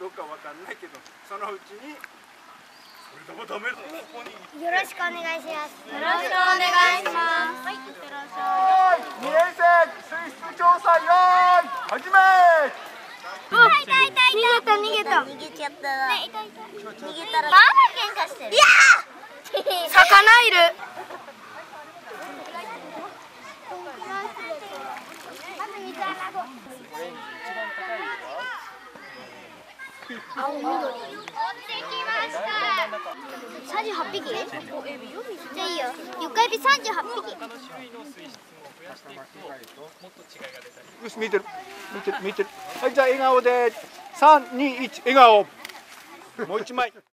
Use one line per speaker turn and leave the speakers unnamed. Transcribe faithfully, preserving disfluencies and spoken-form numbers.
どうかわかんないけど、そのうちに。それでもダメだ。
よろしくお願いします。
よろしくお願いします。はい、いってらっしゃい。
にねん生水質調査よーい始め。
うわ、いたいたいた。逃げた逃げた。逃げちゃったな。ね、いたいた。逃げたら。まだ喧嘩してる。いやー。魚いる。青緑。持ってきました。三十八匹。じゃあいいよ。床エビ三十八匹。
よし、見てる見てる見てる。はい、じゃあ笑顔で三二一笑顔。もう一枚。